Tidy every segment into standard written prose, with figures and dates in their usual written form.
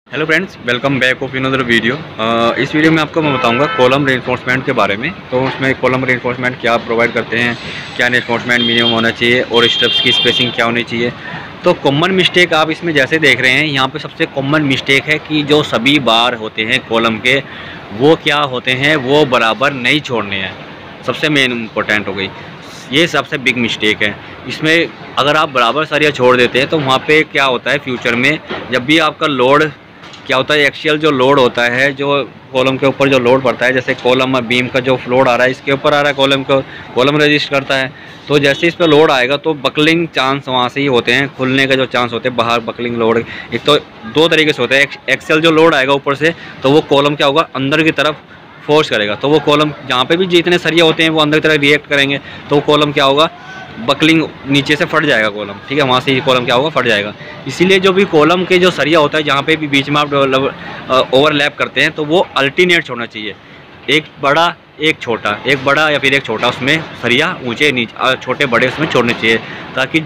Hello friends, welcome back of another video. इस वीडियो में आपको मैं बताऊंगा कॉलम रेनफोर्समेंट के बारे में। तो उसमें कॉलम रेनफोर्समेंट क्या प्रोवाइड करते हैं, क्या रेनफोर्समेंट मिनिमम होना चाहिए और स्टेप्स की स्पेसिंग क्या होनी चाहिए। तो कॉमन मिस्टेक आप इसमें जैसे देख रहे हैं, यहाँ पे सबसे कॉमन मिस्टेक है कि जो सभी बार होते हैं कॉलम के, वो क्या होते हैं, वो बराबर नहीं छोड़ने हैं। सबसे मेन इम्पोर्टेंट हो गई, ये सबसे बिग मिस्टेक है। इसमें अगर आप बराबर सरिया छोड़ देते हैं तो वहाँ पे क्या होता है, फ्यूचर में जब भी आपका लोड क्या होता है, एक्सियल जो लोड होता है, जो कॉलम के ऊपर जो लोड पड़ता है, जैसे कॉलम बीम का जो लोड आ रहा है इसके ऊपर आ रहा है, कॉलम को कॉलम रजिस्ट करता है। तो जैसे इस पर लोड आएगा तो बकलिंग चांस वहाँ से ही होते हैं, खुलने का जो चांस होते हैं बाहर। बकलिंग लोड एक तो दो तरीके से होता है। एक्सियल जो लोड आएगा ऊपर से, तो वो कॉलम क्या होगा, अंदर की तरफ फोर्स करेगा। तो वो कॉलम जहाँ पे भी जितने सरिया होते हैं वो अंदर की तरफ रिएक्ट करेंगे, तो वो कॉलम क्या होगा, बकलिंग नीचे से फट जाएगा कॉलम। ठीक है, वहाँ से ही कॉलम क्या होगा, फट जाएगा। इसीलिए जो भी कॉलम के जो सरिया होता है, जहाँ पे भी बीच में आप ओवरलैप करते हैं, तो वो अल्टरनेट छोड़ना चाहिए। एक बड़ा एक छोटा, एक बड़ा या फिर एक छोटा, उसमें सरिया ऊंचे नीचे छोटे बड़े उसमें छोड़ने चाहिए, ताकि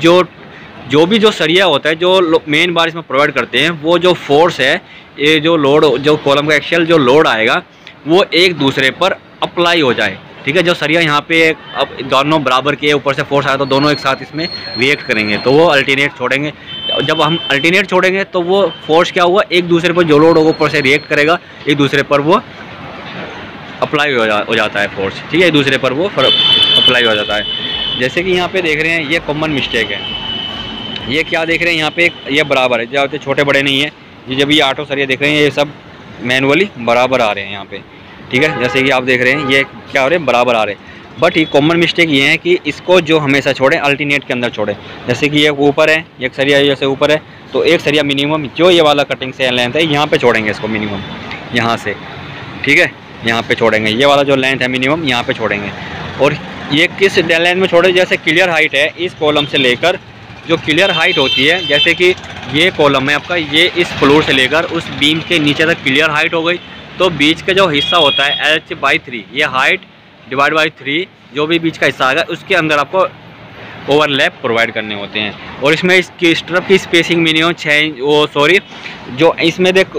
जो सरिया होता है, जो मेन बार इसमें प्रोवाइड करते हैं, वो जो फोर्स है, ये जो लोड, जो कॉलम का एक्सियल जो लोड आएगा, वो एक दूसरे पर अप्लाई हो जाए। ठीक है, जो सरिया यहाँ पे अब दोनों बराबर के ऊपर से फोर्स आया तो दोनों एक साथ इसमें रिएक्ट करेंगे, तो वो अल्टरनेट छोड़ेंगे। जब हम अल्टरनेट छोड़ेंगे तो वो फोर्स क्या हुआ, एक दूसरे पर जो लोड होगा ऊपर से रिएक्ट करेगा, एक दूसरे पर वो अप्लाई हो जाता है फोर्स। ठीक है, एक दूसरे पर वो अप्लाई हो जाता है। जैसे कि यहाँ पे देख रहे हैं, ये कॉमन मिस्टेक है। ये क्या देख रहे हैं यहाँ पे, ये बराबर है, जो छोटे बड़े नहीं है। ये जब ये आटो सरिया देख रहे हैं, ये सब मैनुअली बराबर आ रहे हैं यहाँ पे। ठीक है, जैसे कि आप देख रहे हैं, ये क्या हो रहे हैं, बराबर आ रहे हैं। बट ये कॉमन मिस्टेक ये है कि इसको जो हमेशा छोड़ें, अल्टरनेट के अंदर छोड़ें। जैसे कि ये ऊपर है, एक सरिया जैसे ऊपर है, तो एक सरिया मिनिमम जो ये वाला कटिंग से लेंथ है, यहाँ पे छोड़ेंगे इसको मिनिमम, यहाँ से। ठीक है, यहाँ पे छोड़ेंगे, ये वाला जो लेंथ है मिनिमम यहाँ पे छोड़ेंगे। और ये किस लेंथ में छोड़े, जैसे क्लियर हाइट है इस कॉलम से लेकर, जो क्लियर हाइट होती है, जैसे कि ये कॉलम है आपका, ये इस फ्लोर से लेकर उस बीम के नीचे तक क्लियर हाइट हो गई, तो बीच का जो हिस्सा होता है h/3, ये हाइट डिवाइड बाई 3, जो भी बीच का हिस्सा आएगा उसके अंदर आपको ओवरलैप प्रोवाइड करने होते हैं। और इसमें इसकी स्ट्रप की स्पेसिंग मिनिमम 6 इंच, जो इसमें देख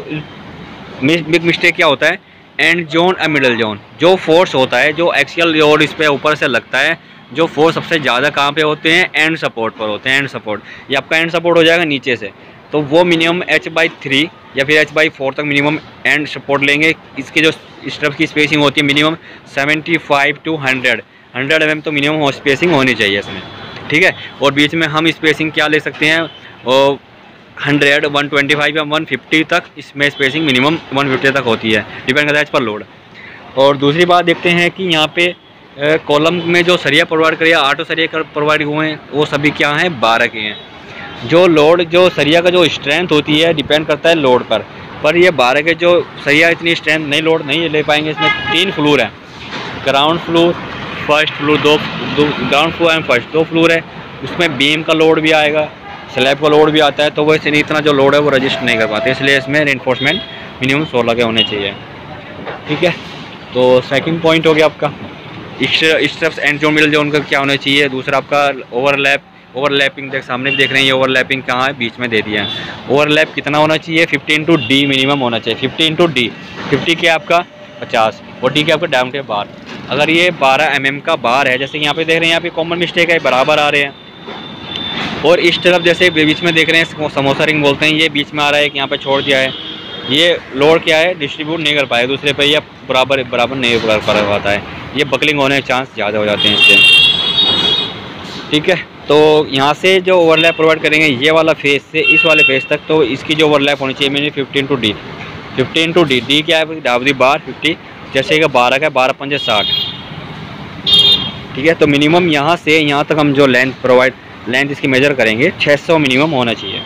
बिग मिस्टेक क्या होता है, एंड जोन और मिडल जोन। जो फोर्स होता है, जो एक्सियल लोड इस पर ऊपर से लगता है, जो फोर्स सबसे ज़्यादा कहाँ पे होते हैं, एंड सपोर्ट पर होते हैं। एंड सपोर्ट, ये आपका एंड सपोर्ट हो जाएगा नीचे से, तो वो मिनिमम h/3 या फिर h/4 तक मिनिमम एंड सपोर्ट लेंगे। इसके जो स्ट्रप की स्पेसिंग होती है मिनिमम 75 to 100 mm तो मिनिमम स्पेसिंग होनी चाहिए इसमें। ठीक है, और बीच में हम स्पेसिंग क्या ले सकते हैं, 100, 125 या 150 तक इसमें स्पेसिंग मिनिमम 150 तक होती है, डिपेंड करता है इस पर लोड। और दूसरी बात देखते हैं कि यहाँ पे कॉलम में जो सरिया प्रोवाइड करिए, आटो सरिया प्रोवाइड हुए हैं, वो सभी क्या हैं, 12 के हैं। जो लोड, जो सरिया का जो स्ट्रेंथ होती है, डिपेंड करता है लोड पर ये 12 के जो सरिया इतनी स्ट्रेंथ नहीं, लोड नहीं ले पाएंगे। इसमें 3 फ्लोर है, ग्राउंड फ्लोर, फर्स्ट फ्लोर, दो ground floor and first, 2 floor है। उसमें बीम का लोड भी आएगा, स्लैब का लोड भी आता है, तो वो इसलिए इतना जो लोड है वो रजिस्ट नहीं कर पाते, इसलिए इसमें रेनफोर्समेंट मिनिमम 16 के होने चाहिए। ठीक है, तो सेकंड पॉइंट हो गया आपका stirrups end zone, middle zone का क्या होना चाहिए। दूसरा आपका ओवरलैपिंग सामने भी देख रहे हैं, ये ओवरलैपिंग कहाँ है, बीच में दे दिया है। ओवरलैप कितना होना चाहिए, 50 into D मिनिमम होना चाहिए। 50 into D, 50 क्या आपका 50 और D क्या आपका डायमीटर बार। अगर ये 12 mm का बार है, जैसे यहाँ पे देख रहे हैं, यहाँ पे कॉमन मिस्टेक है, बराबर आ रहे हैं। और इस तरफ जैसे बीच में देख रहे हैं, समोसा रिंग बोलते हैं, ये बीच में आ रहा है, यहाँ पे छोड़ दिया है। ये लोड क्या है, डिस्ट्रीब्यूट नहीं कर पाए दूसरे पे, या बराबर नहीं कर पाता है, ये बकलिंग होने के चांस ज़्यादा हो जाते हैं इससे। ठीक है, तो यहाँ से जो ओवरलैप प्रोवाइड करेंगे, ये वाला फेस से इस वाले फेस तक, तो इसकी जो ओवरलैप होनी चाहिए minimum 50 into D। 50 into D, D क्या है, डाबरी बार 50, जैसे कि 12 का 12 पंजे 60। ठीक है, तो मिनिमम यहाँ से यहाँ तक हम जो लेंथ इसकी मेजर करेंगे, 600 मिनिमम होना चाहिए।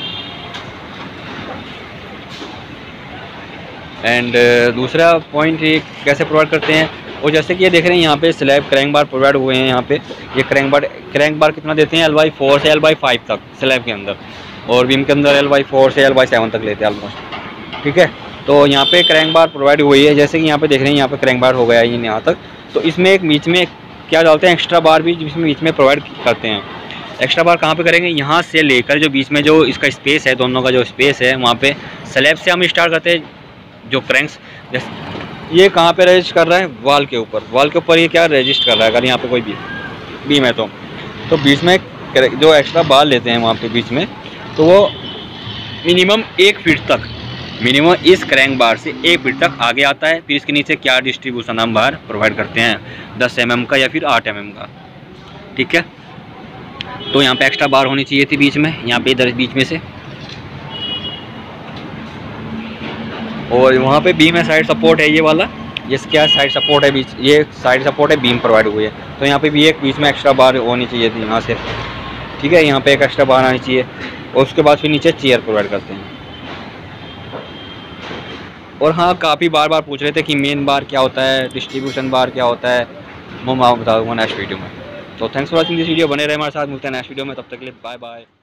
एंड दूसरा पॉइंट ये कैसे प्रोवाइड करते हैं, और जैसे कि ये देख रहे हैं यहाँ पे स्लैब क्रैंक बार प्रोवाइड हुए हैं। यहाँ पे ये क्रैंक बार कितना देते हैं, L/4 से L/5 तक स्लैब के अंदर, और बीम के अंदर L/4 से L/7 तक लेते हैं ऑलमोस्ट। ठीक है, तो यहाँ पे क्रैंक बार प्रोवाइड हुई है, जैसे कि यहाँ पे देख रहे हैं, यहाँ पे क्रैंक बार हो गया है यहाँ तक। तो इसमें एक बीच में क्या डालते हैं, एक्स्ट्रा बार भी जिसमें बीच में प्रोवाइड करते हैं। एक्स्ट्रा बार कहाँ पे करेंगे, यहाँ से लेकर जो बीच में जो इसका स्पेस है, दोनों का जो स्पेस है वहाँ पे स्लैब से हम स्टार्ट करते हैं जो क्रैंक्स। जैसे ये कहाँ पे रजिस्ट कर रहा है, वॉल के ऊपर ये क्या रजिस्ट कर रहा है, अगर यहाँ पे कोई बीम है तो बीच में जो एक्स्ट्रा बार लेते हैं वहाँ पे बीच में, तो वो मिनिमम 1 फीट तक, मिनिमम इस क्रैंक बार से 1 फीट तक आगे आता है। फिर इसके नीचे क्या डिस्ट्रीब्यूशन हम बार प्रोवाइड करते हैं, 10 mm का या फिर 8 mm का, ठीक है। तो यहाँ पे एक्स्ट्रा बार होनी चाहिए थी बीच में, यहाँ पे इधर बीच में से, और वहाँ पे बीम है, साइड सपोर्ट है ये वाला, ये क्या साइड सपोर्ट है, बीच ये साइड सपोर्ट है, बीम प्रोवाइड हुई है। तो यहाँ पे भी एक बीच में एक्स्ट्रा बार होनी चाहिए थी यहाँ से, ठीक है। यहाँ पे एक एक्स्ट्रा बार आनी चाहिए, और उसके बाद फिर नीचे चेयर प्रोवाइड करते हैं। और हाँ, काफ़ी बार पूछ रहे थे कि मेन बार क्या होता है, डिस्ट्रीब्यूशन बार क्या होता है, वो मैं आपको बता दूँगा नेक्स्ट वीडियो में। तो thanks for watching this video, बने रहे हमारे साथ, मिलते हैं नेक्स्ट वीडियो में, तब तक के लिए बाय बाय।